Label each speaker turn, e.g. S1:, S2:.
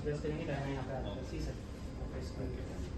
S1: Press करेंगे, Diana यहाँ पे आ जाएगा। सी सर, प्रेस करेंगे।